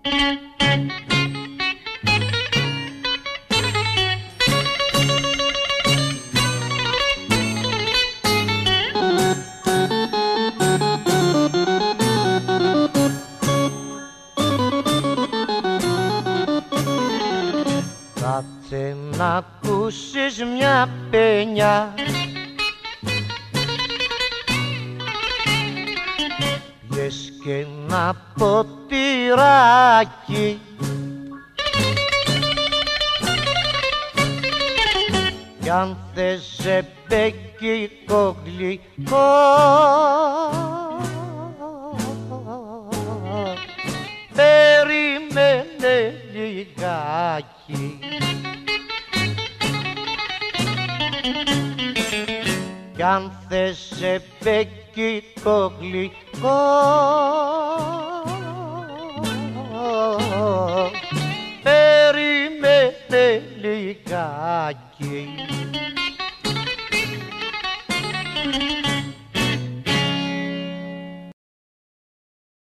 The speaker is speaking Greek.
Κάτσε να ακούσεις μια παινιά, πιες και ένα ποτηράκι, κι αν θες ζεμπέκικο γλυκό, περίμενε λιγάκι. Κι αν θες ζεμπέκικο γλυκό, περίμενε λιγάκι.